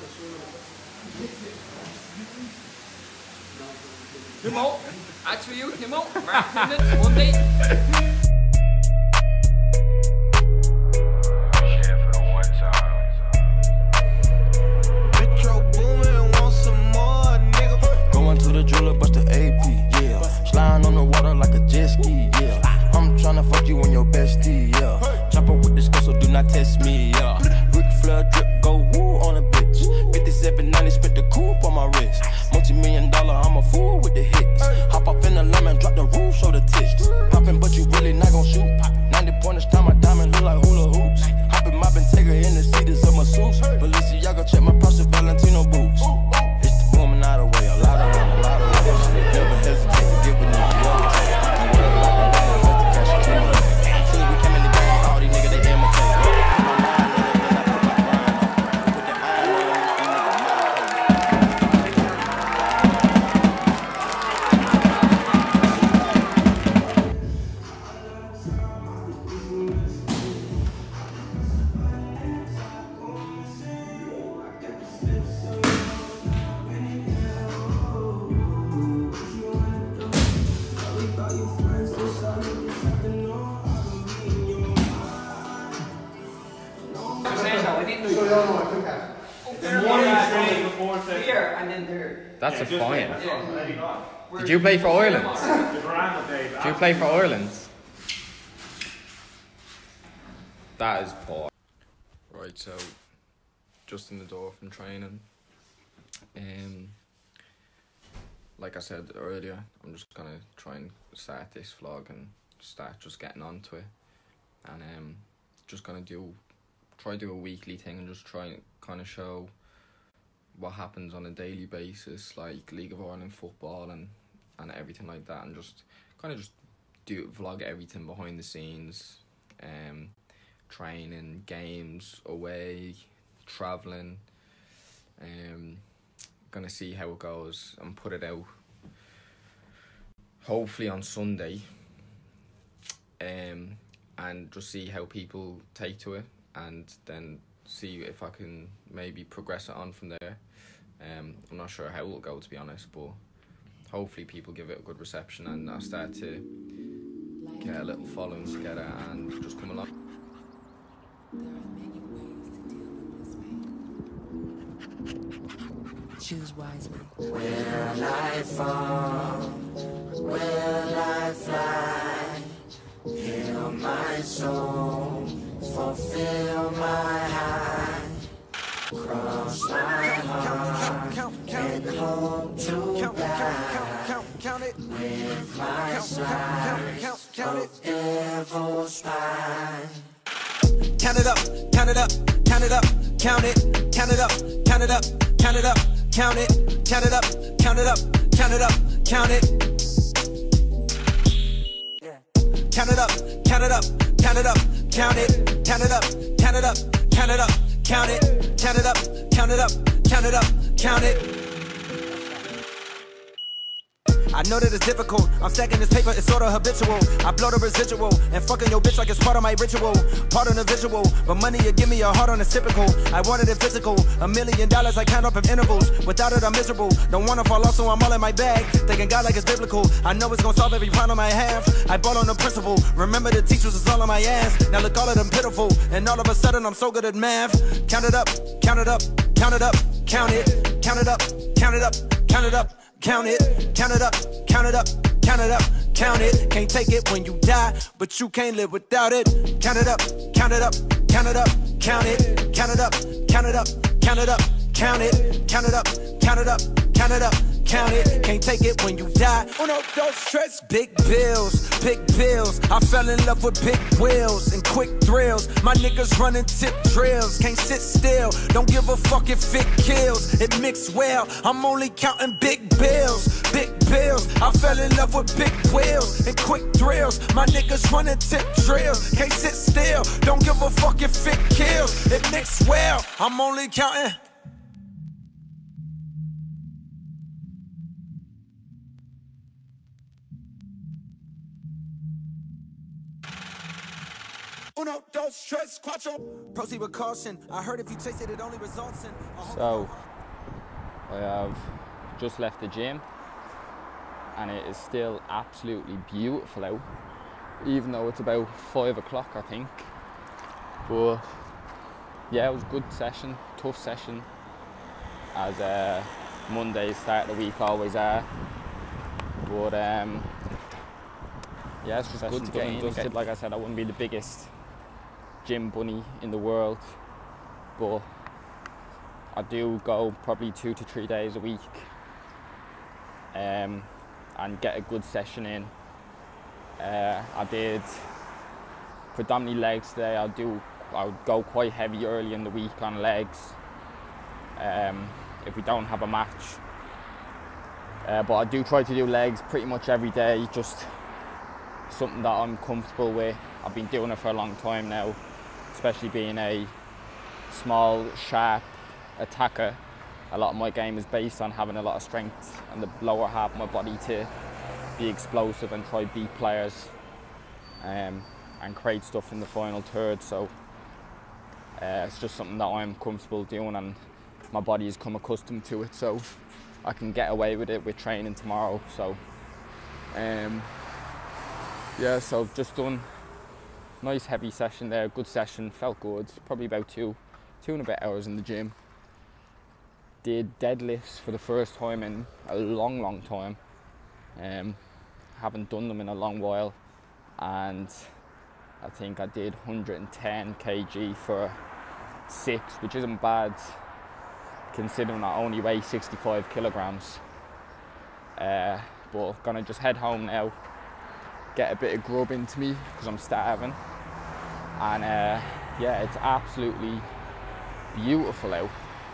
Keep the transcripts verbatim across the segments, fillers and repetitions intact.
Timo, that's for you, Timo. Mark Tindon, Monday. To the jeweler, bust the A P, yeah. Sliding on the water like a jet ski, yeah. I'm tryna fuck you and your bestie, yeah. Chopper with this girl, so do not test me, yeah. Ric Flair drip, go woo on a bitch. fifty-seven ninety, spent the coupe on my wrist. Multi-million dollar, I'm a fool with the hits. Hop up in the lemon, drop the roof, show the tits. Poppin', but you really not gon' shoot. ninety pointers, time my diamond look like hula hoops. Hoppin', moppin', take her in the seats of my suits. Balenciaga, check my Prada Valentino boots. It's the woman out of way, a lot of them. Never hesitate to give a nigga the other take. I'm gonna lock them down, just to catch a criminal. Soon as we came in the game, all these niggas they imitate. Put my mind on it, then I put my grind on it. Put the iron on it, these niggas That's a fine. Did you play for Ireland? Did you play for Ireland? That is poor. Right, so just in the door from training. Um, like I said earlier, I'm just gonna try and start this vlog and start just getting onto it, and um, just gonna do try to do a weekly thing and just try and kind of show what happens on a daily basis, like League of Ireland football and and everything like that, and just kind of just do vlog everything behind the scenes, um, training, games, away, travelling. Um, gonna see how it goes and put it out hopefully on Sunday, um, and just see how people take to it, and then see if I can maybe progress it on from there. Um, I'm not sure how it'll go, to be honest, but hopefully people give it a good reception and I start to get a little following together and just come along. There are many ways to deal with this pain. Choose wisely. Will I fall? Will I fly? Heal my soul, fulfill my high. Cross my heart and hope to die with my slice of devil's spine. Count it up, count it up, count it up, count it, count it up, count it up, count it up, count it, count it up, count it up, count it up, count it. Count it up, count it up, count it up, count it, count it up, count it up, count it up, count it, count it up, count it up, count it up, count it. I know that it's difficult, I'm stacking this paper, it's sort of habitual. I blow the residual, and fucking your bitch like it's part of my ritual. Part of the visual, but money you give me a heart on it's typical. I wanted it physical, a million dollars I count up in intervals. Without it I'm miserable, don't wanna fall off so I'm all in my bag. Thinking God like it's biblical, I know it's gonna solve every problem I have. I bought on the principle, remember the teachers is all on my ass. Now look all of them pitiful, and all of a sudden I'm so good at math. Count it up, count it up, count it up, count it, count it up, count it up, count it up. Count it, count it up, count it up, count it up, count it. Can't take it when you die, but you can't live without it. Count it up, count it up, count it up, count it, count it up, count it up, count it up, count it, count it up, count it up, count it up, count it. Can't take it when you die. Uno, dos, tres. Big bills, big bills. I fell in love with big wheels and quick thrills. My niggas running tip drills. Can't sit still. Don't give a fuck if it kills. It mixed well. I'm only counting big bills, big bills. I fell in love with big wheels and quick thrills. My niggas running tip drills. Can't sit still. Don't give a fuck if it kills. It mixed well. I'm only counting. Uno, uno, dos, tres, cuatro. Proceed with caution. I heard if you chase it, it only results in. So, I have just left the gym, and it is still absolutely beautiful out, even though it's about five o'clock, I think. But yeah, it was a good session, tough session, as uh, Mondays start of the week always are. But um, yeah, it's just good to get in and dusted. Like I said, I wouldn't be the biggest gym bunny in the world, but I do go probably two to three days a week um, and get a good session in. Uh, I did predominantly legs today. I do. I would go quite heavy early in the week on legs um, if we don't have a match. Uh, but I do try to do legs pretty much every day, just something that I'm comfortable with. I've been doing it for a long time now, especially being a small, sharp attacker. A lot of my game is based on having a lot of strength and the lower half of my body to be explosive and try beat players um, and create stuff in the final third. So uh, it's just something that I'm comfortable doing, and my body has come accustomed to it, so I can get away with it with training tomorrow. So um, yeah, so just done nice heavy session there, good session, felt good. Probably about two, two and a bit hours in the gym. Did deadlifts for the first time in a long, long time. Um, haven't done them in a long while, and I think I did one hundred ten kilograms for six, which isn't bad considering I only weigh sixty-five kilograms. Uh, but gonna just head home now, get a bit of grub into me because I'm starving, and uh, yeah, it's absolutely beautiful out.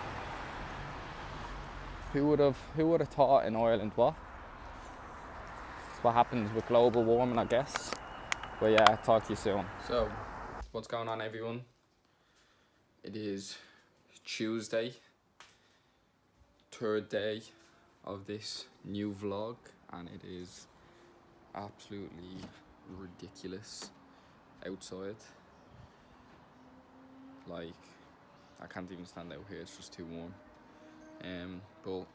Who would have who would have thought in Ireland? What? It's what happens with global warming, I guess. But yeah, talk to you soon. So, what's going on, everyone? It is Tuesday, third day of this new vlog, and it is absolutely ridiculous outside. Like, I can't even stand out here, it's just too warm. Um, but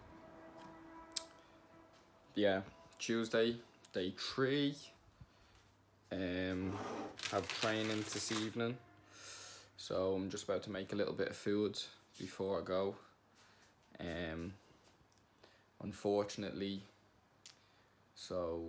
yeah, Tuesday, day three. Um, have training this evening, so I'm just about to make a little bit of food before I go. Um, unfortunately, so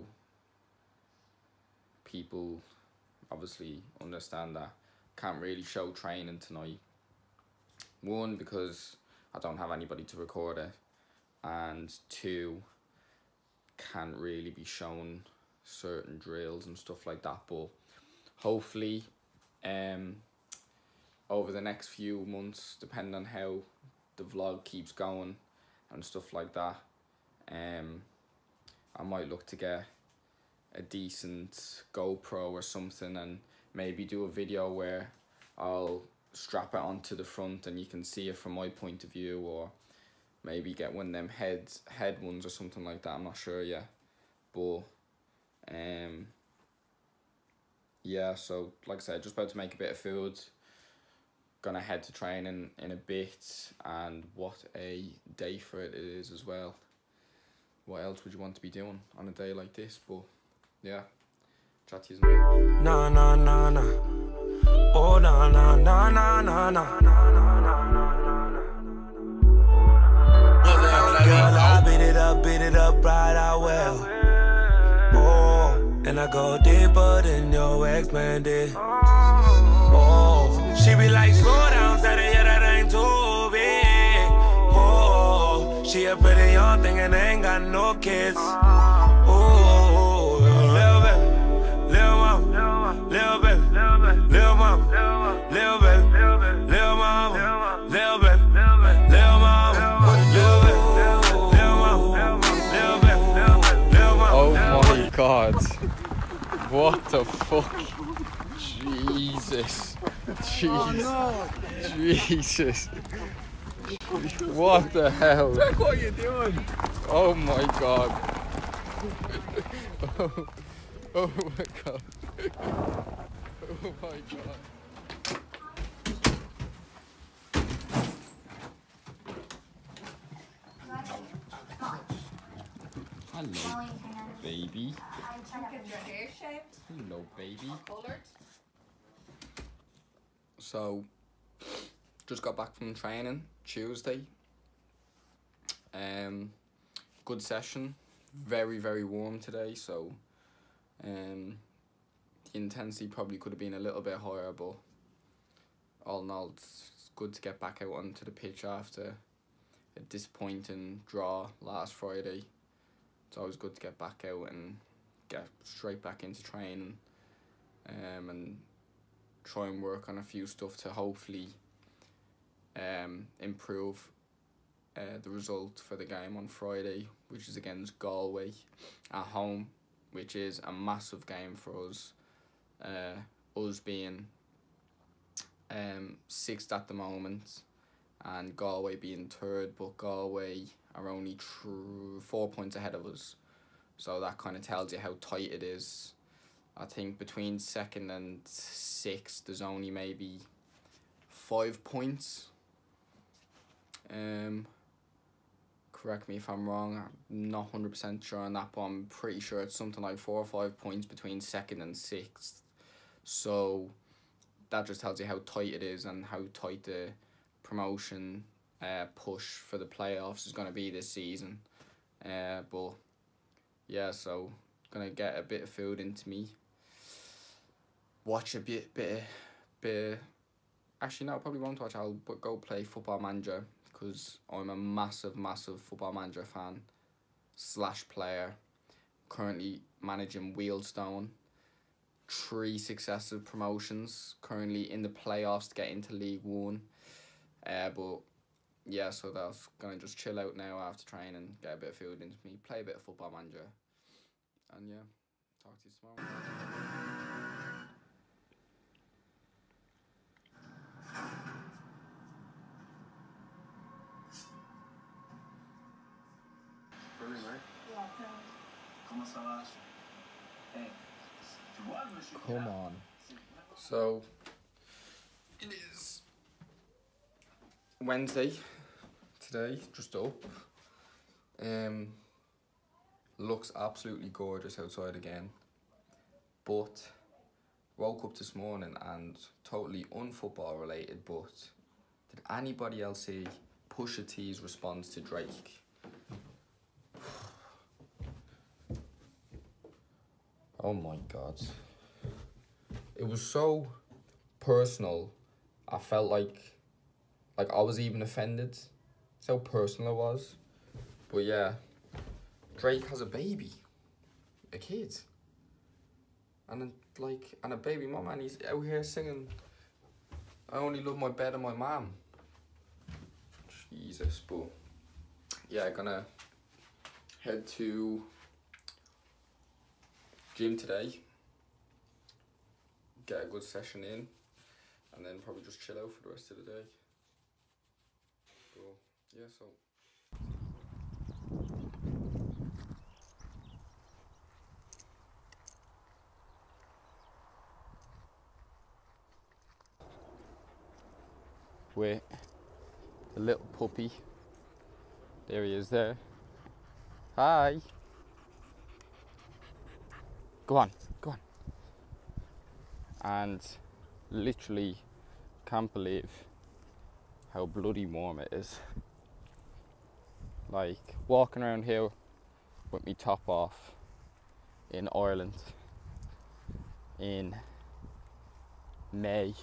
people obviously understand that can't really show training tonight. One, because I don't have anybody to record it, and two, can't really be shown certain drills and stuff like that. But hopefully um over the next few months, depending on how the vlog keeps going and stuff like that, um I might look to get a decent GoPro or something and maybe do a video where I'll strap it onto the front and you can see it from my point of view, or maybe get one of them heads head ones or something like that. I'm not sure yet, but um yeah, so like I said, just about to make a bit of food, gonna head to training in a bit, and what a day for it is as well. What else would you want to be doing on a day like this? But yeah, chat to you soon. No, no, no, no. Oh, no, no, no, no, no, no. Girl, I beat it up, beat it up right out well. Oh, and I go deeper than your ex-man did. Oh, she be like, slow down, said it, yeah, that ain't too big. Oh, she a pretty young thing and ain't got no kids. Oh, little baby, little mama, little baby, little mama, little baby, little mama, little baby, little mama, little baby, little mama, little baby, little mama. Oh my God. What the fuck? Jesus. Jesus. Oh no. Jesus. What the hell? Look what you're doing. Oh my God. Oh, oh my God. Oh my God. Hello, baby. Get your hair shaved, Hello, baby. coloured. So, just got back from training Tuesday. Um, good session. Very, very warm today, so um, the intensity probably could have been a little bit higher, but all in all, it's good to get back out onto the pitch after a disappointing draw last Friday. It's always good to get back out and get straight back into training, um, and try and work on a few stuff to hopefully um, improve uh, the result for the game on Friday, which is against Galway at home, which is a massive game for us. Uh, us being um, sixth at the moment and Galway being third, but Galway are only tr- four points ahead of us. So that kind of tells you how tight it is. I think between second and sixth, there's only maybe five points. Um, correct me if I'm wrong. I'm not one hundred percent sure on that, but I'm pretty sure it's something like four or five points between second and sixth. So that just tells you how tight it is and how tight the promotion uh, push for the playoffs is going to be this season. Uh, but yeah, so going to get a bit of food into me. Watch a bit, bit, bit. Actually, no, I probably won't watch. I'll go play Football Manager because I'm a massive, massive Football Manager fan slash player. Currently managing Wheelstone. Three successive promotions. Currently in the playoffs to get into League One. Uh, but yeah, so that's gonna just chill out now after training, get a bit of food into me, play a bit of Football Manager, and yeah, talk to you tomorrow. Come on. So, it is Wednesday today, just up. Um, looks absolutely gorgeous outside again. But, woke up this morning and totally unfootball related, but did anybody else see Pusha T's response to Drake? Oh my God. It was so personal. I felt like like I was even offended. That's how personal it was. But yeah, Drake has a baby. A kid. And a, like and a baby mum, and he's out here singing I only love my bed and my mum. Jesus, but yeah, gonna head to gym today, get a good session in, and then probably just chill out for the rest of the day. But yeah, so. With the little puppy. There he is there. Hi. Go on, go on. And literally can't believe how bloody warm it is. Like walking around here with me top off in Ireland in May.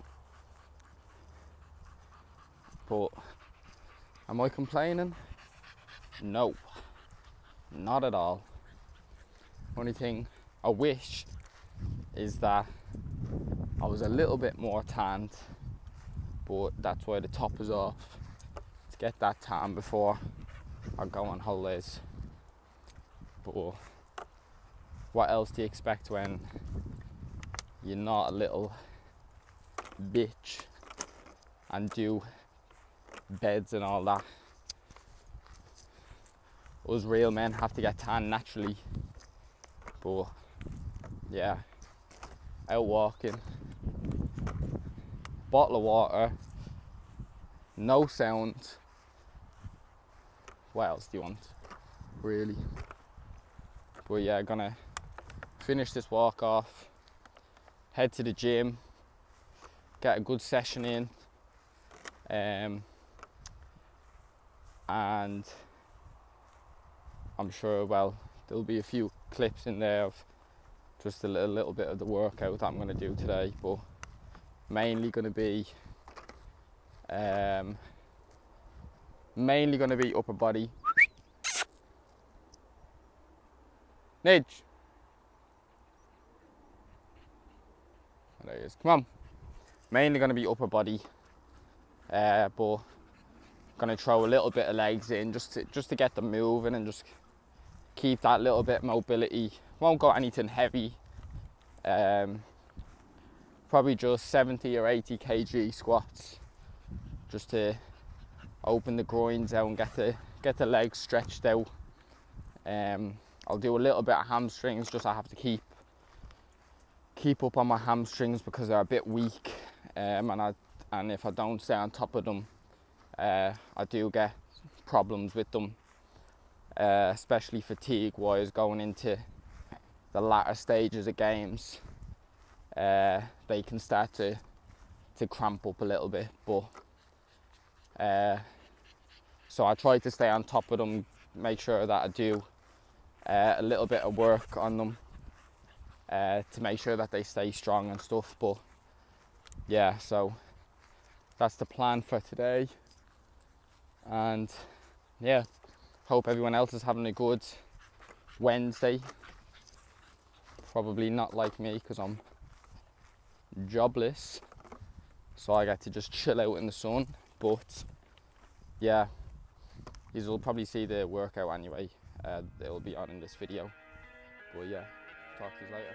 But am I complaining? No, not at all. Only thing I wish is that I was a little bit more tanned, but that's why the top is off, to get that tan before I go on holidays. But what else do you expect when you're not a little bitch and do beds and all that? Us real men have to get tan naturally. But yeah, out walking, bottle of water, no sound. What else do you want, really? But yeah, gonna finish this walk off, head to the gym, get a good session in, um, and I'm sure, well, there'll be a few clips in there of just a little, little bit of the workout that I'm going to do today, but mainly going to be um, mainly going to be upper body. Nidge. There he is. Come on. Mainly going to be upper body, uh, but going to throw a little bit of legs in just to, just to get them moving and just keep that little bit of mobility. Won't go anything heavy. Um, probably just seventy or eighty kilogram squats, just to open the groins out and get the get the legs stretched out. Um, I'll do a little bit of hamstrings. Just I have to keep keep up on my hamstrings because they're a bit weak, um, and I and if I don't stay on top of them, uh, I do get problems with them, uh, especially fatigue-wise going into the latter stages of games. Uh, they can start to to cramp up a little bit, but uh, so I try to stay on top of them, make sure that I do uh, a little bit of work on them uh, to make sure that they stay strong and stuff. But yeah, so that's the plan for today, and yeah, hope everyone else is having a good Wednesday. Probably not like me because I'm jobless, so I get to just chill out in the sun. But yeah, you will probably see the workout anyway. Uh, it'll be on in this video. But yeah, talk to you later.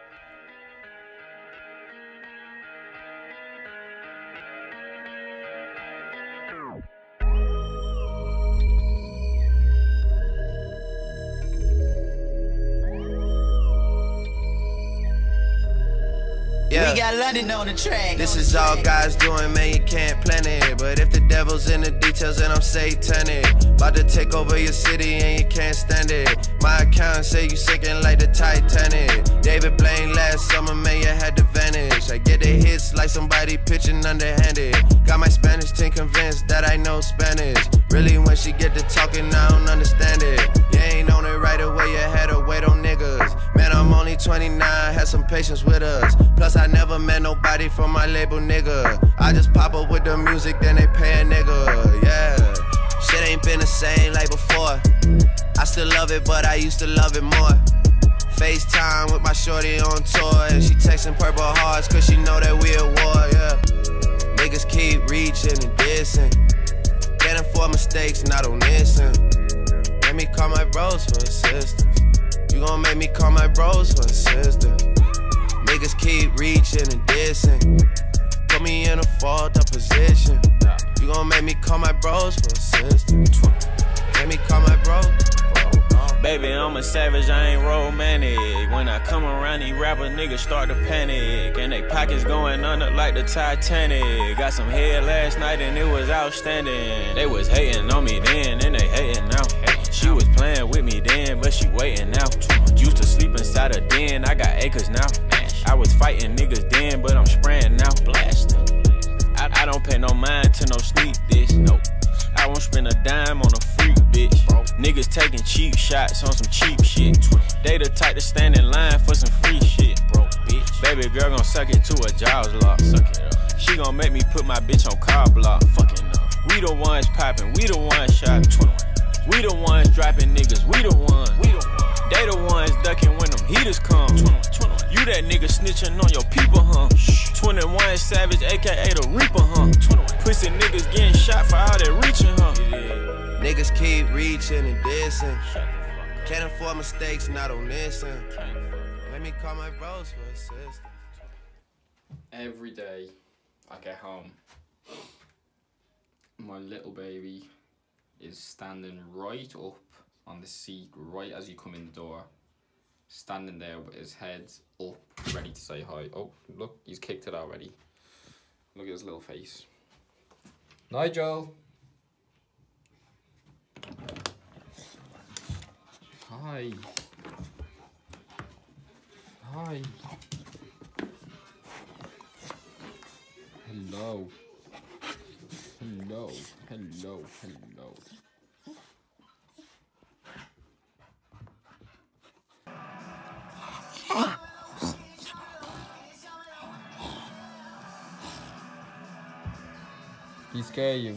Yeah. We got London on the track. This is all God's doing, man, you can't plan it. But if the devil's in the details, then I'm satanic. About to take over your city and you can't stand it. My accountant say you sinking like the Titanic. David Blaine last summer, man, you had to vanish. I get the hits like somebody pitching underhanded. Got my Spanish team convinced that I know Spanish. Really, when she get to talking, I don't understand it. You ain't on it right away, you had to wait on niggas. Man, I'm only twenty-nine, had some patience with us. Plus, I never met nobody from my label, nigga. I just pop up with the music, then they pay a nigga, yeah. Shit ain't been the same like before. I still love it, but I used to love it more. FaceTime with my shorty on tour, and she texting purple hearts cause she know that we at war, yeah. Niggas keep reaching and dissing. Can't afford mistakes, not on this end. Let me call my bros for assistance. You gon' make me call my bros for assistance. Niggas keep reaching and dissing. Put me in a fault up position. You gon' make me call my bros for assistance. Let me call my bros. Baby, I'm a savage, I ain't romantic. When I come around, these rapper niggas start to panic. And they pockets going under like the Titanic. Got some head last night and it was outstanding. They was hating on me then and they hating now. She was playing with me then, but she waiting now. Used to sleep inside a den, I got acres now. I was fighting niggas then, but I'm spraying now. Blasting. I, I don't pay no mind to no sneak dish. Nope. I won't spend a dime on a freak bitch. Bro. Niggas taking cheap shots on some cheap shit. They the type to stand in line for some free shit, bro. Bitch. Baby girl gon' suck it to a jaws lock. Suck it up. She gon' make me put my bitch on car block. Fucking up. We the ones popping, we the ones shopping. We the ones dropping niggas, we the ones. We the ones. They the ones ducking when them heaters come. You that nigga snitching on your people, huh? twenty-one Savage, aka the Reaper, huh? Pussy niggas getting shot for all that reaching, huh? Niggas keep reaching and dissing. Can't afford mistakes, not on this end. Let me call my bros for assistance. Every day I get home, my little baby is standing right up on the seat right as you come in the door, standing there with his head up, ready to say hi. Oh, look, he's kicked it already. Look at his little face. Nigel. Hi. Hi. Hello. Hello. Hello. Hello. He scare you.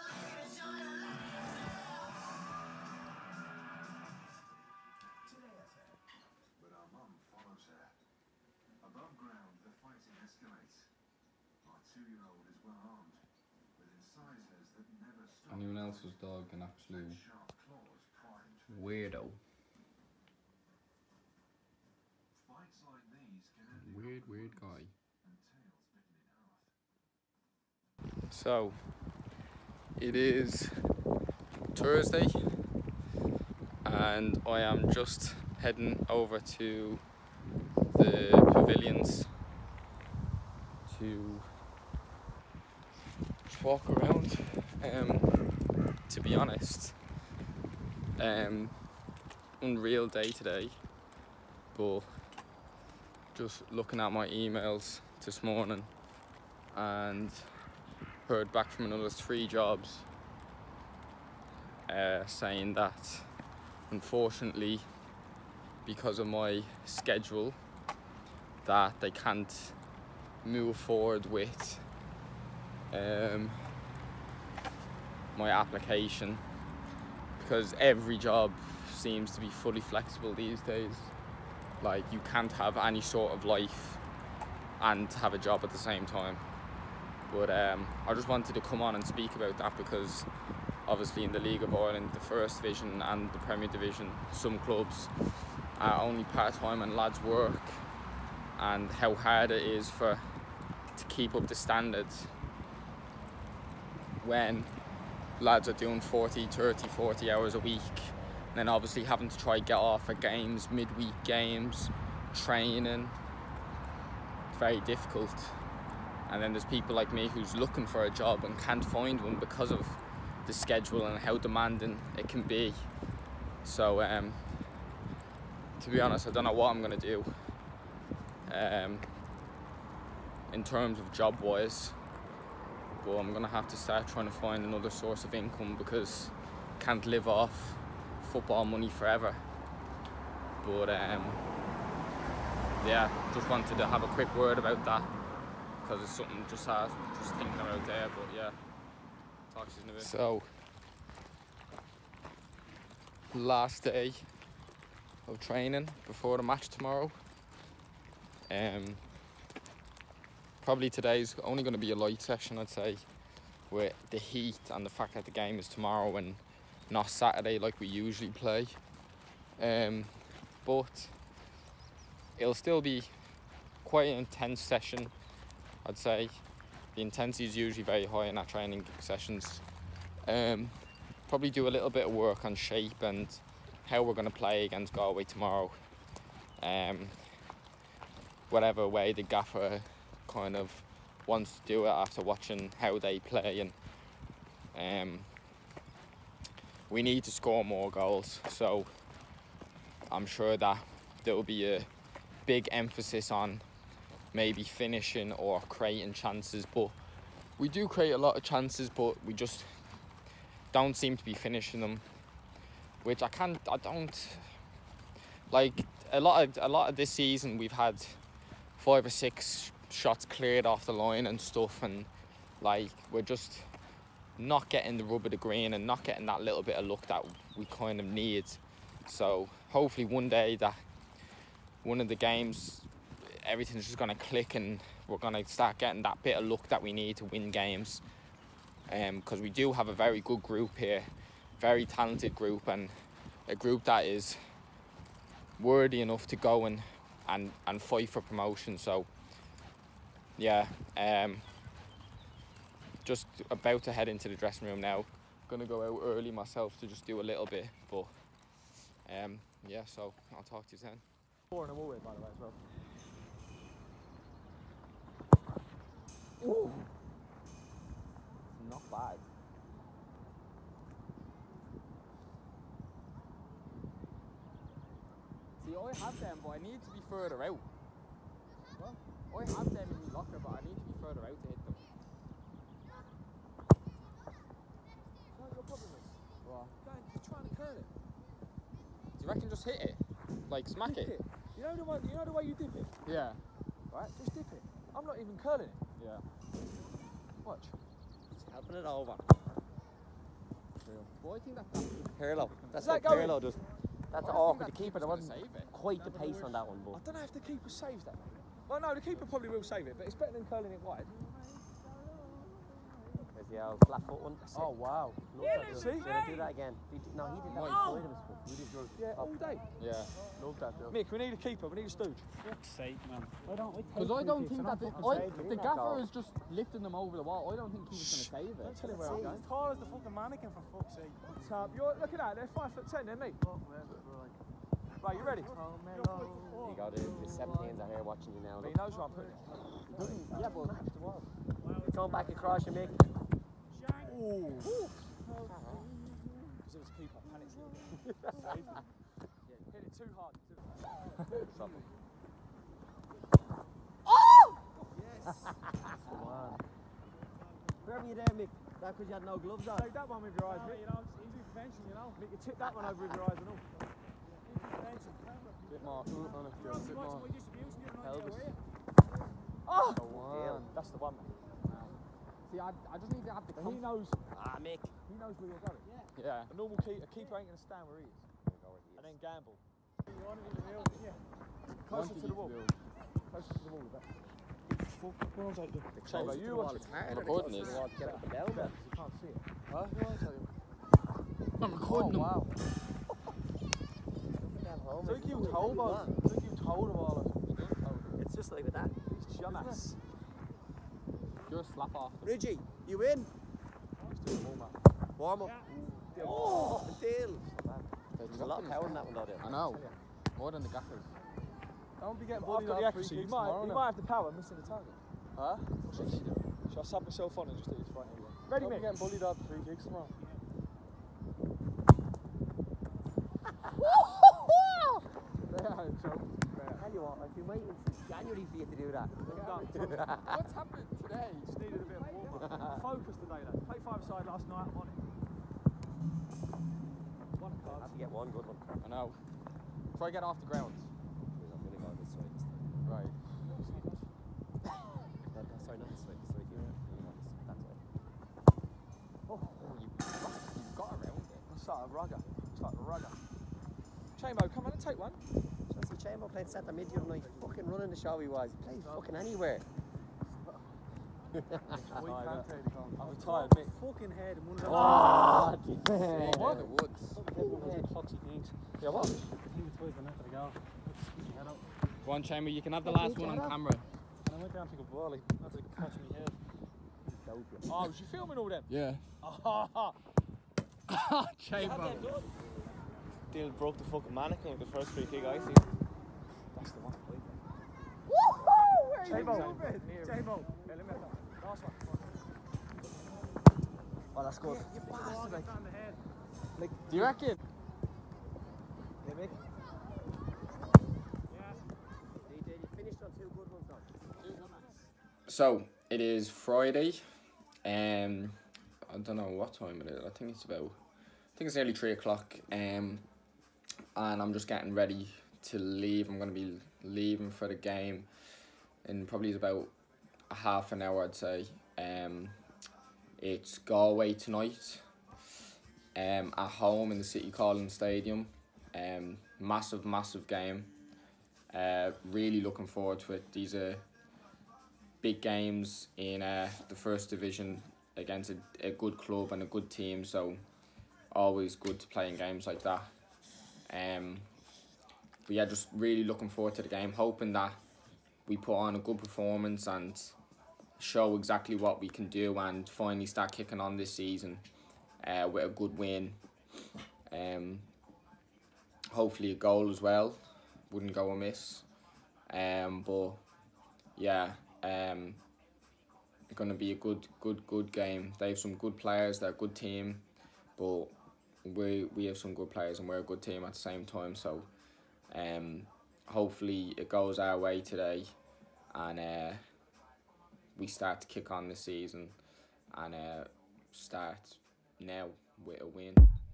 Anyone else's dog an absolute weirdo. Weird, weird guy. So, it is Thursday and I am just heading over to the pavilions to walk around. Um, to be honest, um, unreal day today, but just looking at my emails this morning and heard back from another three jobs uh, saying that unfortunately because of my schedule that they can't move forward with um, my application, because every job seems to be fully flexible these days. Like, you can't have any sort of life and have a job at the same time. But um, I just wanted to come on and speak about that, because obviously in the League of Ireland, the First Division and the Premier Division, some clubs are only part-time and lads work, and how hard it is for to keep up the standards when lads are doing forty, thirty, forty hours a week, and then obviously having to try get off for games, midweek games, training. It's very difficult. And then there's people like me who's looking for a job and can't find one because of the schedule and how demanding it can be. So um, to be honest, I don't know what I'm going to do um, in terms of job wise, but I'm going to have to start trying to find another source of income, because I can't live off football money forever. But um, yeah, just wanted to have a quick word about that, because it's something just uh, just thinking about there. But yeah, talk to you in a bit. So, last day of training before the match tomorrow. Um, probably today's only going to be a light session, I'd say, with the heat and the fact that the game is tomorrow and not Saturday like we usually play. Um, but it'll still be quite an intense session, I'd say. The intensity is usually very high in our training sessions. Um, probably do a little bit of work on shape and how we're going to play against Galway tomorrow. Um, whatever way the gaffer kind of wants to do it after watching how they play, and um, we need to score more goals, so I'm sure that there will be a big emphasis on maybe finishing or creating chances. But we do create a lot of chances, but we just don't seem to be finishing them, which I can't I don't like. A lot of a lot of this season we've had five or six shots cleared off the line and stuff, and like we're just not getting the rub of the green and not getting that little bit of luck that we kind of need. So hopefully one day that one of the games everything's just going to click and we're going to start getting that bit of luck that we need to win games, because um, we do have a very good group here, very talented group, and a group that is worthy enough to go and and, and fight for promotion. So yeah, um, just about to head into the dressing room now. Gonna go out early myself to just do a little bit, but um, yeah, so I'll talk to you then. Four and a away, by the way, as well. Ooh. Not bad. See, I have them, but I need to be further out. I have them in the locker, but I need to be further out to hit them. What your problem is? What? Going, you're trying to curl it. Do you reckon just hit it? Like smack Dip it? it. You know the way you know the way you dip it? Yeah. Right? Just dip it. I'm not even curling it. Yeah. Watch. Just helping it over. Well, I think that that's Pirlo. That's Does what that go Pirlo does. That's I awkward. think The that keeper, there keeper's wasn't gonna save it. quite the pace on that one, I but don't know if the keeper saves that. Well, no, the keeper probably will save it, but it's better than curling it wide. there's the old flat foot one. Oh wow! See? See? Did I do that again? Did, no, he did that Why? inside of his foot. He did yours. Yeah, all day. Yeah. Love that, Bill. Mick, we need a keeper. We need a stooge. Fuck's sake, man. I don't. Because I don't think that the, I, the that gaffer goal. is just lifting them over the wall. I don't think he was going to save it. Don't tell him where I'm going. As tall as the fucking mannequin, for fuck's sake. So, you're, look at that. They're five foot ten. They're me. Right, you ready? You got it. The seventeens are here watching you now. He Look. knows where I'm putting it. Yeah, but it's going back across you, Mick. Ooh. Because it was a keeper. Panics a little bit. Yeah, hit it too hard. Stop it. Yes. Where were you there, Mick? That because you had no gloves on. Take that one with your eyes, Mick. You know, it's easy prevention, you know. Mick, you tip that one over with your eyes and all. Easy prevention. Bit more. Ooh, on it, You're a obviously bit watching more. my distribution, you don't know Pelvis. where you Oh! The one. That's the one, mate. See, I, I just need to have the But he comfort. knows. Ah, Mick. He knows where you're going. Yeah. A normal keeper, a keeper ain't going to stand where he is. And then gamble. You want to be real, yeah. Closer to the wall. Closer to the wall with that. What else I do? Chamber, you watch it. harder. Recording this. Get up and down there. You can't see it. Huh? Who else are you? I'm recording Oh, them. wow. So you told us. So you told him all of It's just like with that. It's Jonas. You're a slap off. Ridgie, you in? Let's do a warm up. Warm up. Yeah. Oh, a deal. There's There's a lot of power in that one, though. There. I know. More than the gaffers. Don't be getting I've bullied got on the free accuracy. kicks You tomorrow, might, you innit? might have the power, missing the target. Huh? Shall I sub myself on and just do this right here? Ready, mate? getting bullied out the free kicks tomorrow. Tell you what, I've been waiting since January for you to do that. What's happening today? Just needed a bit of warm up. Focus today, though. Played five side last night. I'm on it. One I card. have to get one good one. I know. Try get off the ground. I'm going to go this way. This time. Right. No, no, sorry, not this way. This way here. No, this, that way. Oh, you got, you got around it. It's like a rugger. It's like a rugger. Chamo, come on and take one. So see Chamber playing centre mid the other night. Fucking running the show he was. He played fucking anywhere. I'm tired, mate. Fucking head in one of those. Oh, Staying What? in the woods. Foxy things. Yeah, what? I think it's always the net of the goal. Stick your head up. Go on, Chamber, you can have the last one on camera. And I went down to go volley. That's like catching me head. Oh, was you filming all them? Yeah. Oh, Chamber. Dylan broke the fucking mannequin with the first free kick I see. that's the one. Woohoo! Chamo. Chamo. Yeah, let me have that. Last one. Oh, that's good. You bastard, like. On the head. Like, Do you reckon? yeah, Mick. Yeah. You did. You finished on two good ones, though. So it is Friday. Um, I don't know what time it is. I think it's about. I think it's nearly three o'clock. Um, and I'm just getting ready to leave. I'm going to be leaving for the game in probably about a half an hour, I'd say. Um, it's Galway tonight. Um, at home in the City Calling Stadium. Um, massive, massive game. Uh, really looking forward to it. These are big games in uh, the first division against a, a good club and a good team, so always good to play in games like that. Um, but yeah, just really looking forward to the game, hoping that we put on a good performance and show exactly what we can do and finally start kicking on this season uh, with a good win. Um, hopefully a goal as well, wouldn't go amiss. Um, but yeah, um, going to be a good, good, good game. They have some good players. They're a good team, but we we have some good players and we're a good team at the same time. So, um, hopefully it goes our way today, and uh, we start to kick on the season and uh, start now with a win.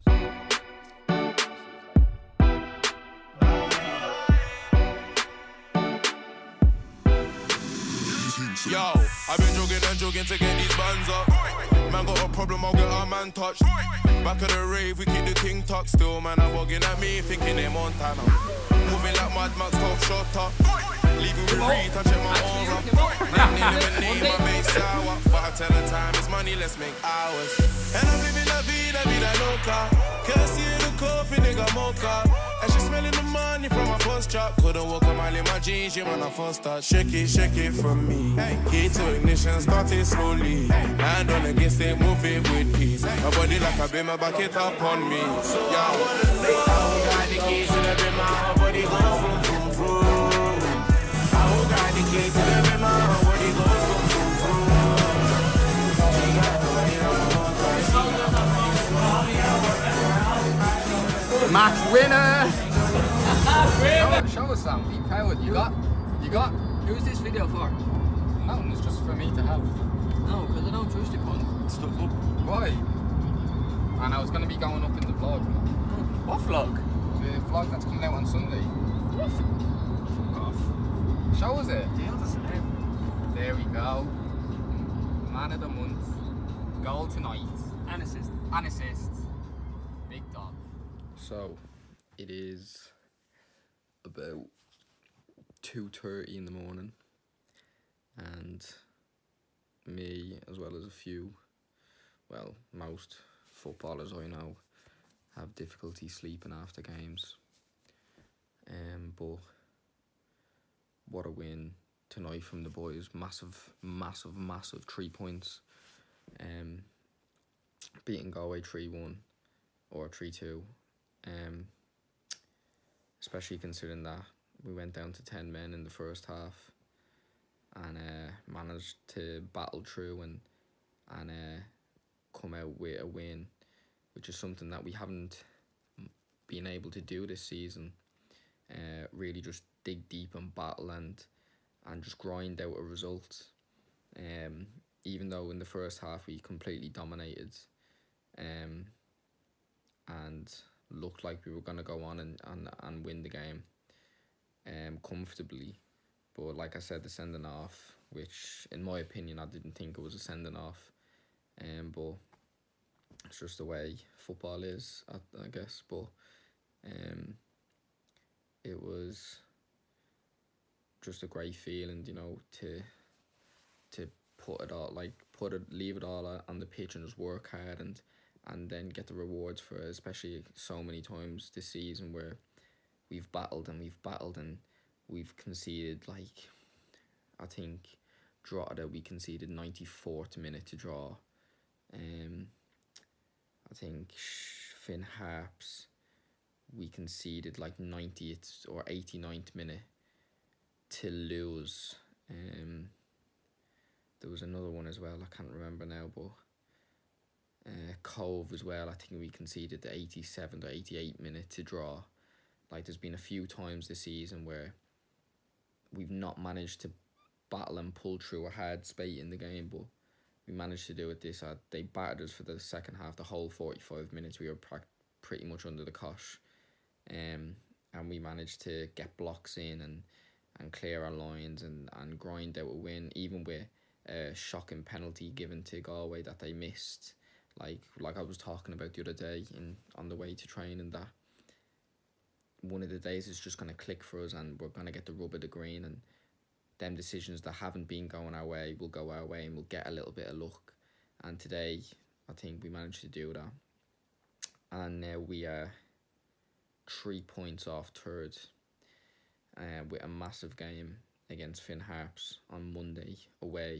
Yo, I've been jogging and jogging to get these bands up. Man got a problem, I'll get our man touched. Back of the rave, we keep the ting tucked. Still, man, I'm bugging at me, thinking they're Montana. Moving like Mad Max, talk short up. Leaving with free, touching my arms up. Nickname and name, my base sour. But I tell her time is money, let's make hours. And I'm living la vida, vida loca. Can't see the coffee, nigga mocha. And she smelling the money from my first chop. Couldn't walk a mile in my jeans, yeah, when I first start. Shake it, shake it from me. Key to ignition, started slowly. Hand on against it, move it with peace. My body like a bimmer, back it up on me. So yeah, I wanna say, I got the keys to the bimmer, my body go vroom, vroom, vroom. I got the keys to the bimmer, my body go vroom, vroom, vroom. She got the way on Match winner! show, show us some. Be proud. You got, you got. Who's this video for? No, it's just for me to have. No, because I don't trust you putting stuff up. Why? And I was going to be going up in the vlog. What vlog? The vlog that's coming out on Sunday. What? Fuck off. Show us it. Deal us in. There we go. Man of the month. Goal tonight. And assist. And assist. Big dog. So, it is about two thirty in the morning, and me, as well as a few, well, most footballers I know, have difficulty sleeping after games. Um, but what a win tonight from the boys. Massive, massive, massive three points. Um, beating Galway three one or three two. Um, especially considering that we went down to ten men in the first half and uh, managed to battle through and and uh, come out with a win, which is something that we haven't been able to do this season. Uh, really just dig deep and battle and and just grind out a result. Um, even though in the first half we completely dominated um, and looked like we were going to go on and, and, and win the game um, comfortably. But like I said, the sending off, which in my opinion I didn't think it was a sending off, um, but it's just the way football is, I, I guess. But um, it was just a great feeling, you know, to to put it all, like put it, leave it all on the pitch and just work hard and and then get the rewards for it, especially so many times this season where we've battled and we've battled and we've conceded, like, I think Drogheda we conceded ninety-fourth minute to draw. Um, I think Finn Harps we conceded like ninetieth or eighty-ninth minute to lose. Um, there was another one as well, I can't remember now, but uh, Cove as well, I think we conceded the eighty-seventh or eighty-eighth minute to draw. Like, there's been a few times this season where we've not managed to battle and pull through a hard spate in the game, but we managed to do it this. Uh, they battered us for the second half, the whole forty-five minutes. We were pra- pretty much under the cosh, um, and we managed to get blocks in and, and clear our lines and, and grind out a win, even with a shocking penalty given to Galway that they missed. Like like I was talking about the other day in on the way to training, that one of the days is just going to click for us and we're going to get the rub of the green, and them decisions that haven't been going our way will go our way and we'll get a little bit of luck. And today, I think we managed to do that. And now we are three points off third uh, with a massive game against Finn Harps on Monday away.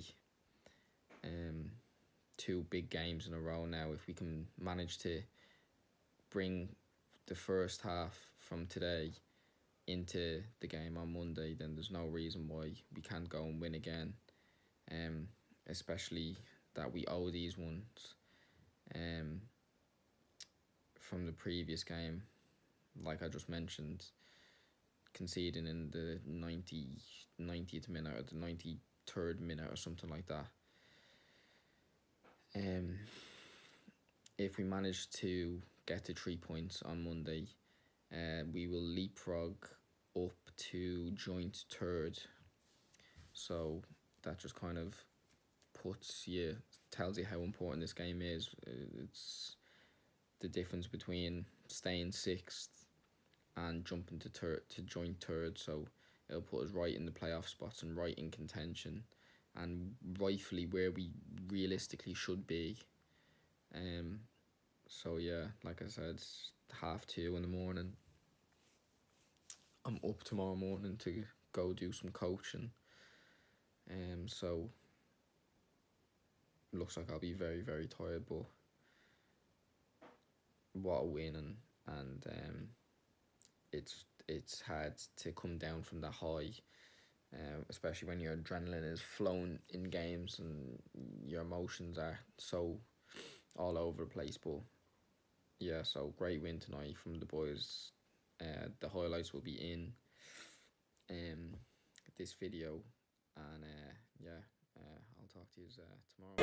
Um, two big games in a row now. If we can manage to bring the first half from today into the game on Monday, then there's no reason why we can't go and win again. Um, especially that we owe these ones um, from the previous game. Like I just mentioned, conceding in the ninetieth minute or the ninety-third minute or something like that. Um, if we manage to get to three points on Monday, uh, we will leapfrog up to joint third. So that just kind of puts you, tells you how important this game is. It's the difference between staying sixth and jumping to third, to joint third. So it'll put us right in the playoff spots and right in contention, and rightfully where we realistically should be. Um. So yeah, like I said, it's half two in the morning. I'm up tomorrow morning to go do some coaching. Um. So looks like I'll be very very tired, but what a win, and and um, it's it's hard to come down from that high. Um, especially when your adrenaline is flowing in games and your emotions are so all over the place. But yeah, so great win tonight from the boys. Uh, the highlights will be in um this video, and uh, yeah, uh, I'll talk to you uh,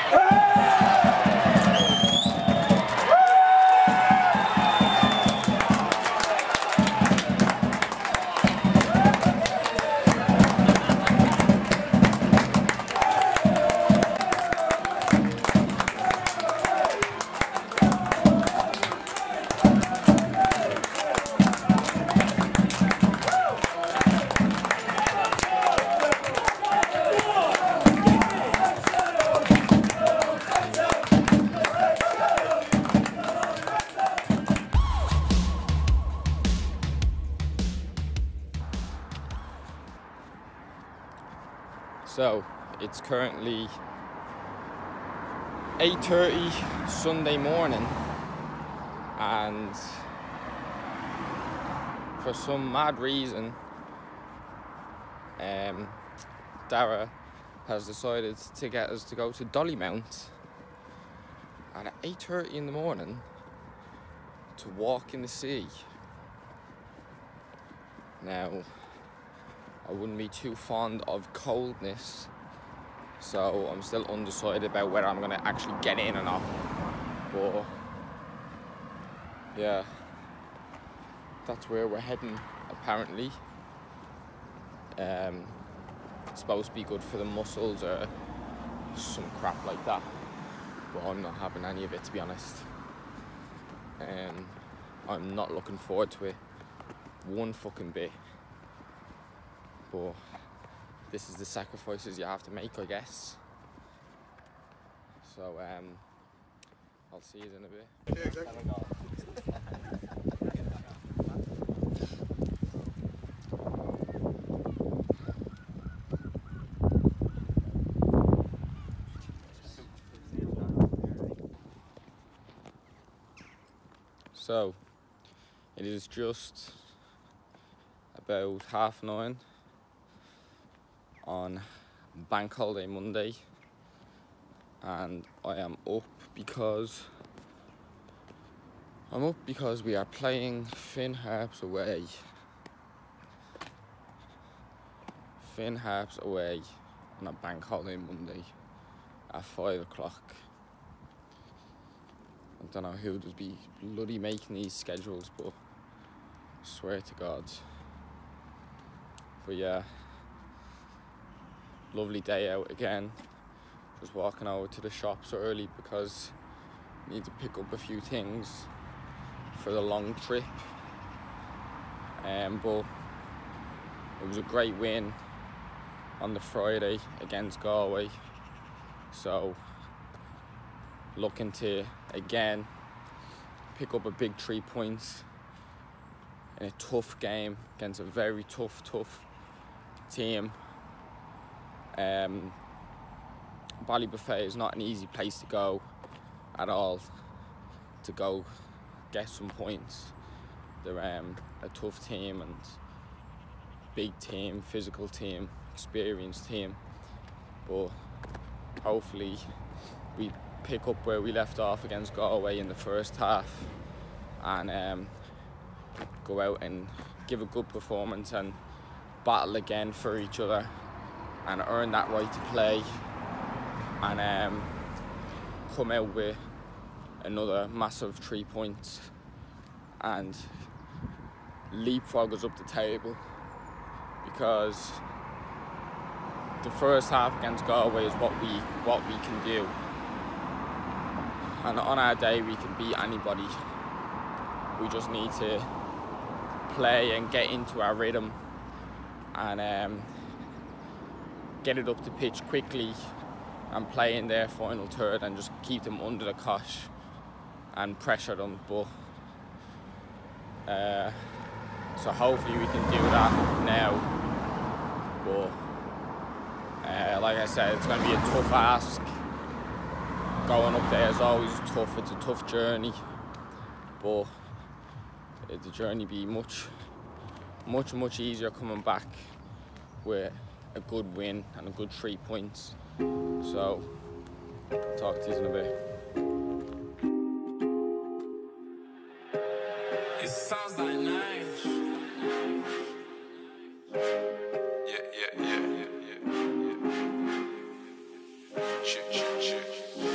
So it's currently eight thirty Sunday morning, and for some mad reason um, Dara has decided to get us to go to Dollymount and at eight thirty in the morning to walk in the sea. Now, I wouldn't be too fond of coldness, so I'm still undecided about whether I'm going to actually get in or not. But yeah, that's where we're heading apparently. Um, it's supposed to be good for the muscles or some crap like that, but I'm not having any of it, to be honest. Um, I'm not looking forward to it one fucking bit. But this is the sacrifices you have to make, I guess. So um, I'll see you in a bit. Yeah, exactly. So it is just about half nine on Bank Holiday Monday, and I am up because I'm up because we are playing Finn Harps away. Finn Harps away on a Bank Holiday Monday at five o'clock. I don't know who would be bloody making these schedules, but I swear to God. But yeah, lovely day out again. Just walking over to the shops early because I need to pick up a few things for the long trip. Um, but it was a great win on the Friday against Galway. So looking to again pick up a big three points in a tough game against a very tough, tough team. Um, Ballybuffet is not an easy place to go at all to go get some points. They're um, a tough team and big team, physical team, experienced team. But hopefully we pick up where we left off against Galway in the first half and um, go out and give a good performance and battle again for each other and earn that right to play and um, come out with another massive three points and leapfrog us up the table, because the first half against Galway is what we what we can do, and on our day we can beat anybody. We just need to play and get into our rhythm and um, get it up the pitch quickly and play in their final third and just keep them under the cosh and pressure them. But uh, so hopefully we can do that now. But uh, like I said, it's going to be a tough ask. Going up there is always tough. It's a tough journey, but the journey be much, much, much easier coming back with a good win and a good three points. So, talk to you in a bit. It sounds like nice. Yeah, yeah, yeah, yeah, yeah, yeah. Shit, shit, shit.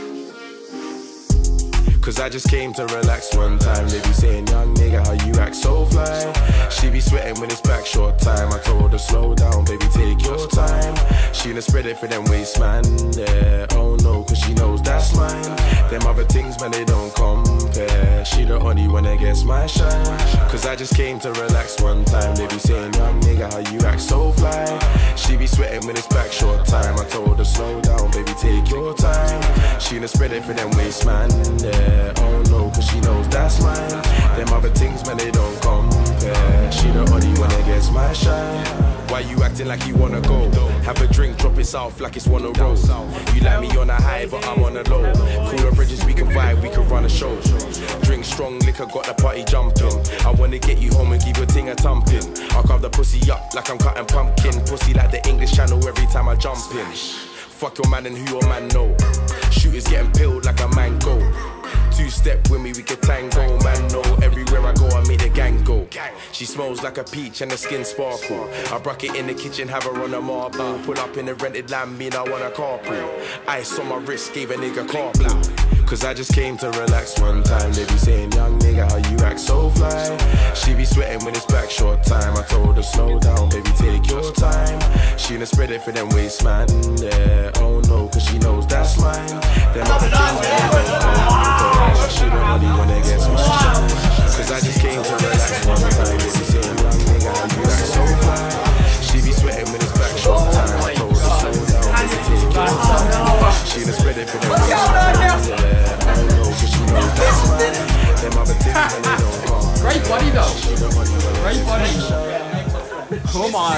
Cause I just came to relax one time. They be saying, young nigga, how you act so fly. She be sweating when it's back short time. I told her, slow down, baby, take your time. She done spread it for them waist, man. Yeah, oh no, cause she knows that's mine. Them other things, man, they don't compare. She the only one that gets my shine. Cause I just came to relax one time. They be saying, young nigga, how you act so fly. She be sweating when it's back short time. I told her, slow down, baby, take your time. She done spread it for them waist, man. Yeah, oh no, cause she knows that's mine. Them other things, man, they don't compare. She the only one that gets my shine. Why you acting like you wanna go? Have a drink, drop it south like it's one of roll. You like me on a high, but I'm on a low. Cooler bridges, we can vibe, we can run a show. Drink strong liquor, got the party jumping. I wanna get you home and give your ting a thumping. I'll carve the pussy up like I'm cutting pumpkin. Pussy like the English Channel every time I jump in. Fuck your man and who your man know. Shooters getting peeled like a mango. Two step with me, we can tango. Man, no, everywhere I go, I make the gang go. She smells like a peach and the skin sparkle. I bruck it in the kitchen, have her on a marble. Pull up in the rented land, mean I want a carpool. Ice on my wrist, gave a nigga carpool. Cause I just came to relax one time. They be saying, young nigga, how you act so fly. She be sweating when it's back short time. I told her, slow down, baby, take your time. She done spread it for them waist, man. Yeah, oh no, cause she knows that's mine. Them other things, man, she don't really wanna get my shine. Cause I just came to relax one time. They be saying, young nigga, how you act so fly. She be sweating when it's back short time. I told her, slow down, baby, take your time. She done spread it for them waist, man. Yeah, I know, cause she knows that's mine. Them other things, man, they don't come. Great body though. Great body. Come on.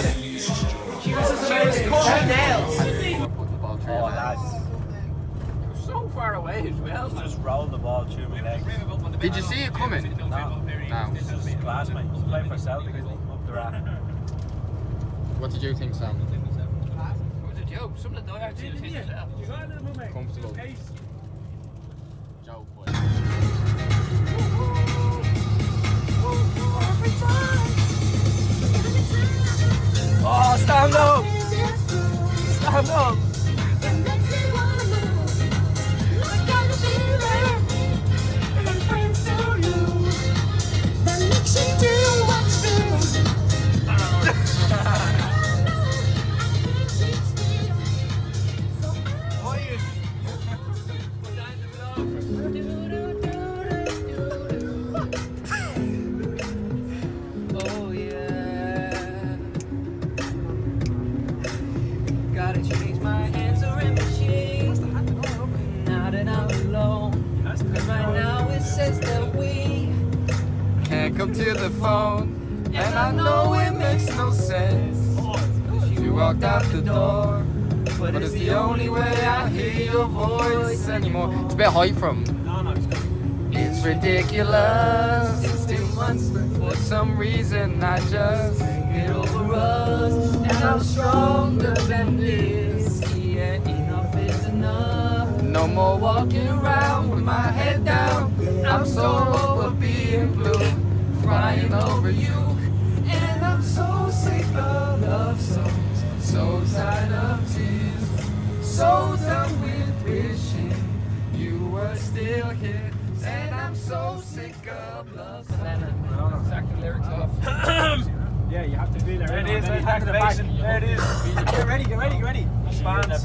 Calm down. Oh, lads. So far away as well. Just roll the ball through my legs. Did you see it coming? No. No. This is class, mate. He's playing for Celtic up the rack. What did you think, Sam? It was a joke. Some of the diehards did it yourself. Comfortable. Joke, boy. Oh, stand up! Stand up! Oh yeah. Gotta change my answering machine now that I'm alone. Cause right now it says that we Can't come to the phone, and I know it makes no sense. You walked out the door, but it's the only way I hear your voice anymore. It's a bit high from. It's ridiculous. It's two months, but for some reason I just get over us. And I'm stronger than this. Yeah, enough is enough. No more walking around with my head down. I'm so over being blue, crying over you. And I'm so sick of love songs, so tired of tears, so done with wishing you were still here. And I'm so sick of love songs. I don't know exactly the lyrics off. Yeah, you have to feel it. There it is, Then you there's hand it back. activation. There it is. Get ready, get ready, get ready. Spartans.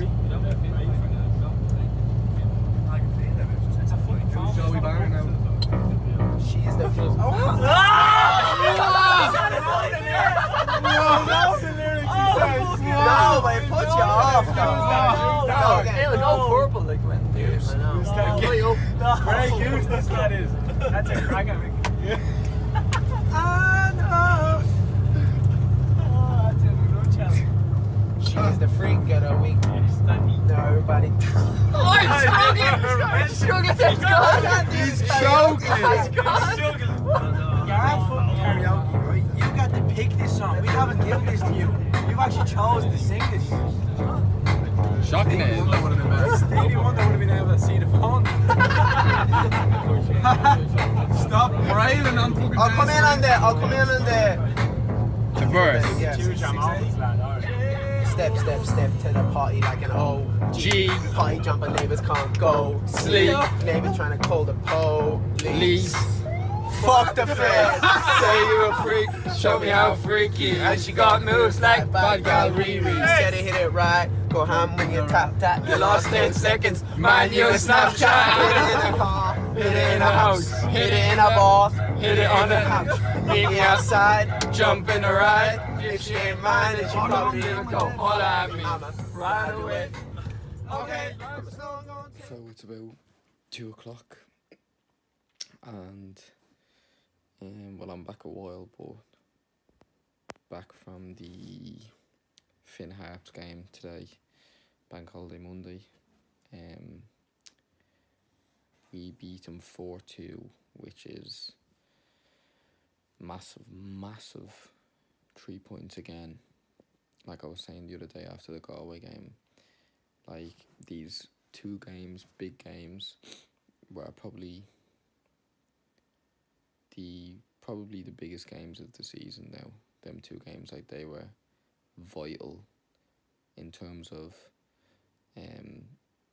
It's a fucking phone. Joey Barron now. She is the first. Oh! No, but it puts you off. It'll go purple like when. Goose. Grey goose, this lad is. That's a crack at me. I know. Oh, that's a good challenge. She is the freak of the week. No, everybody. Oh, he's struggling! He's struggling! He's choking! He's choking! You're at fucking karaoke, right? You got to pick this song. We haven't given this to you. You've actually chosen to sing this. Shocking it. Stevie Wonder would have been able to see the phone. Stop railing on fucking. I'll come in on the. I'll come in on the. The verse. Yeah. Two jam on this lad, alright. Step, step, step to the party like an O G. Party jumper, neighbors can't go sleep. Neighbors trying to call the police. Fuck the feds. Say you're a freak. Show me how freaky. And she got moves like bad gal Riri. Said it, hit it right. Go ham when you tap that. You lost ten seconds. Man, you a Snapchat. Hit it in the car. Hit it in the house. Hit it in a bath. Hit it on the couch. Meet me outside. Jump in the ride. If she ain't mine, then she probably didn't go. Holla at me. Right away. Okay. So it's about two o'clock, and um, well, I'm back a while, but back from the Finn Harps game today, Bank Holiday Monday. Um, we beat them four two, which is massive, massive three points again. Like I was saying the other day after the Galway game, like these two games, big games, were probably the probably the biggest games of the season now. Them two games, like they were vital in terms of um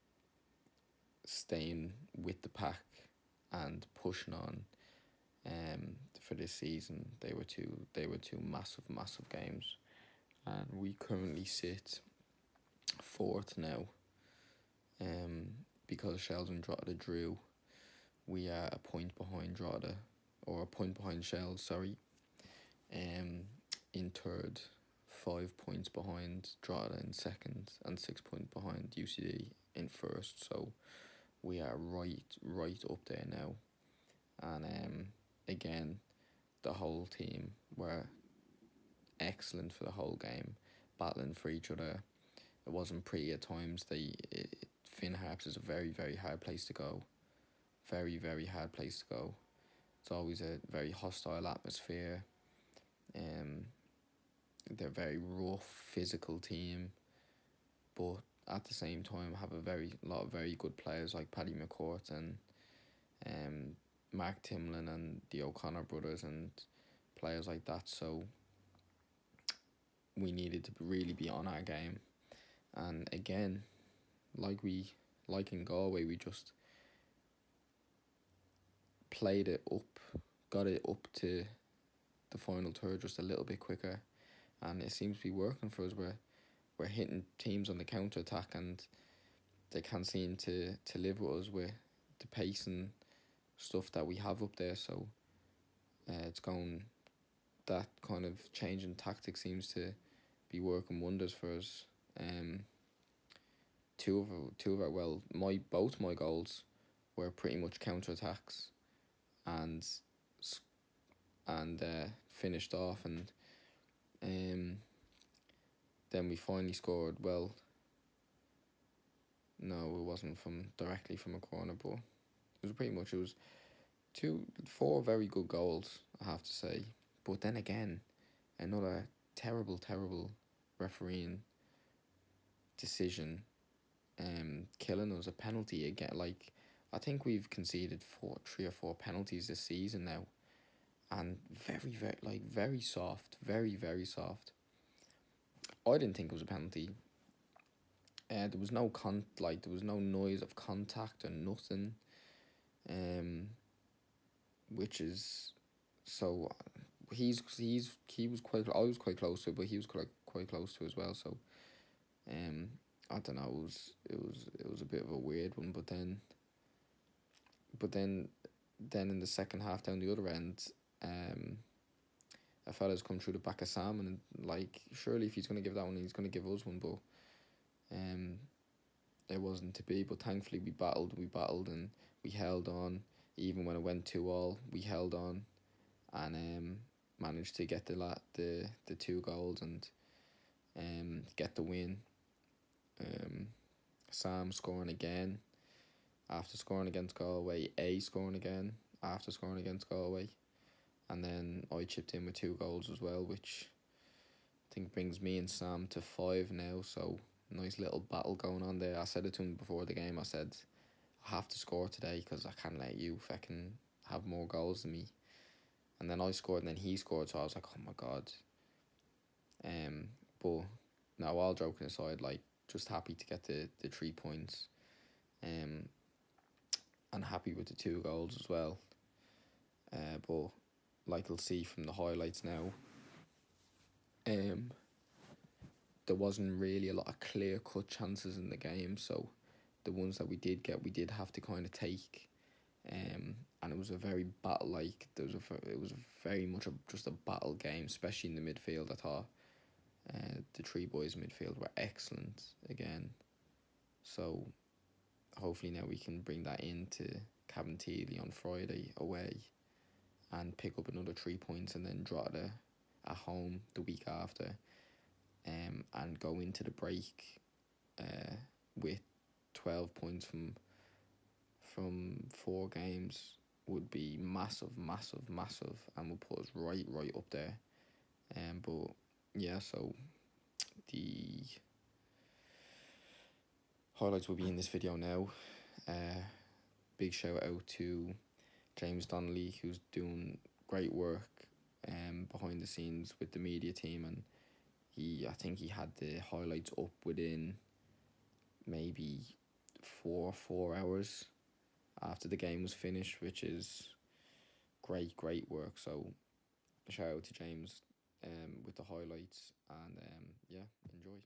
staying with the pack and pushing on um for this season. They were two they were two massive, massive games. And we currently sit fourth now. Um because Shells and Drogheda drew, we are a point behind Drogheda, or a point behind Shells, sorry. Um in third, five points behind Drogheda in second, and six points behind U C D in first. So we are right right up there now. And um again, the whole team were excellent for the whole game, battling for each other. It wasn't pretty at times. They it, Finn Harps is a very, very hard place to go. Very, very hard place to go. It's always a very hostile atmosphere. Um, they're a very rough, physical team, but at the same time have a very lot of very good players like Paddy McCourt and um Mark Timlin and the O'Connor brothers and players like that. So we needed to really be on our game. And again, like we like in Galway, we just played it up, got it up to the final third just a little bit quicker, and it seems to be working for us. We're we're hitting teams on the counter attack, and they can't seem to to live with us with the pace and stuff that we have up there. So uh, it's going, that kind of change in tactics seems to be working wonders for us. Um, two of our, two of our well, my both my goals were pretty much counter attacks, and and uh, finished off, and um. Then we finally scored. Well, no, it wasn't from directly from a corner, but it was pretty much, it was two, four very good goals, I have to say. But then again, another terrible, terrible refereeing decision, um, killing us, a penalty again. Like, I think we've conceded four, three or four penalties this season now, and very, very, like, very soft, very, very soft. I didn't think it was a penalty. Uh, there was no con like there was no noise of contact or nothing. Um, which is so he's he's he was quite I was quite close to it, but he was quite quite close to it as well. So, um, I don't know. It was it was it was a bit of a weird one, but then. But then, then in the second half down the other end, um. a fella's come through the back of Sam, and like, surely if he's going to give that one, he's going to give us one, but um, it wasn't to be. But thankfully we battled, we battled and we held on, even when it went two all, we held on, and um, managed to get the la the the two goals and um get the win. Um, Sam scoring again after scoring against Galway, A scoring again after scoring against Galway. And then I chipped in with two goals as well, which I think brings me and Sam to five now. So, nice little battle going on there. I said it to him before the game. I said, I have to score today because I can't let you fucking have more goals than me. And then I scored and then he scored. So I was like, oh my God. Um, but no, all joking aside, like, just happy to get the, the three points. Um, and happy with the two goals as well. Uh, but, like you'll see from the highlights now, um, there wasn't really a lot of clear-cut chances in the game, so the ones that we did get, we did have to kind of take. Um, and it was a very battle-like, there was a, it was very much a, just a battle game, especially in the midfield. I thought uh, the three boys midfield were excellent again. So hopefully now we can bring that into Cabinteely on Friday away and pick up another three points and then draw it at home the week after, um, and go into the break uh, with twelve points from from four games would be massive, massive, massive, and will put us right, right up there. Um, but yeah, so the highlights will be in this video now. Uh, big shout out to James Donnelly, who's doing great work um behind the scenes with the media team, and he I think he had the highlights up within maybe four four hours after the game was finished, which is great, great work. So shout out to James um with the highlights, and um yeah, enjoy.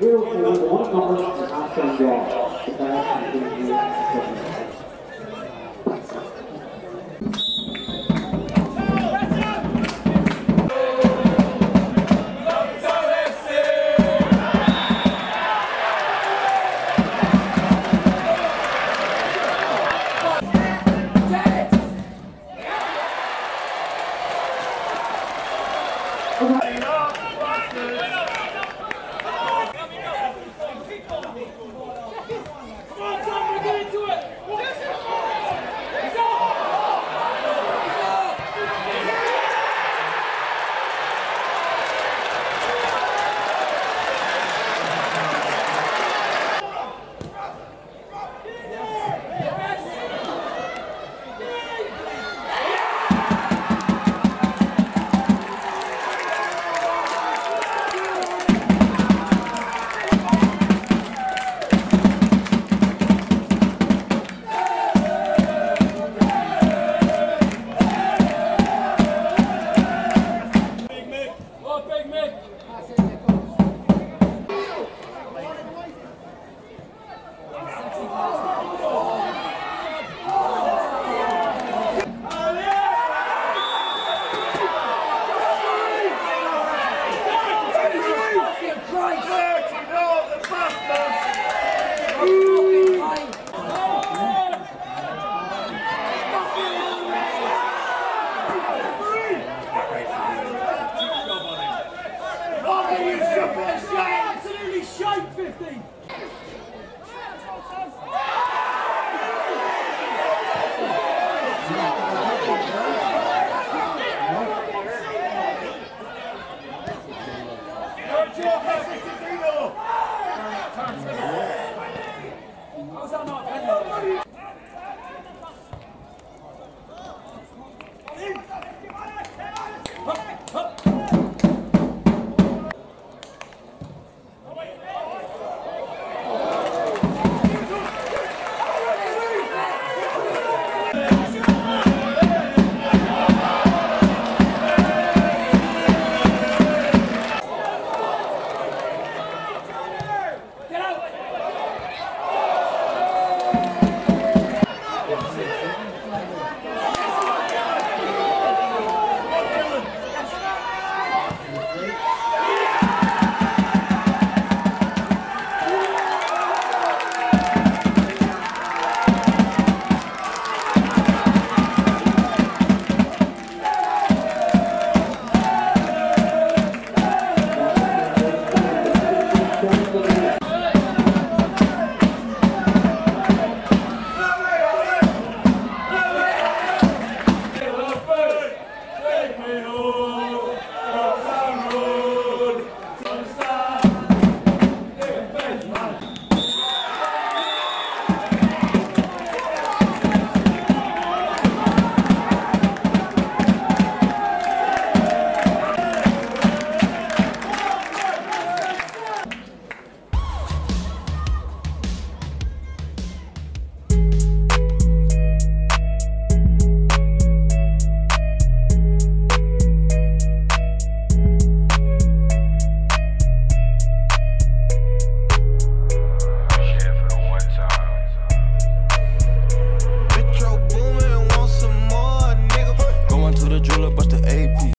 zero seven one number and half time draw. The pass is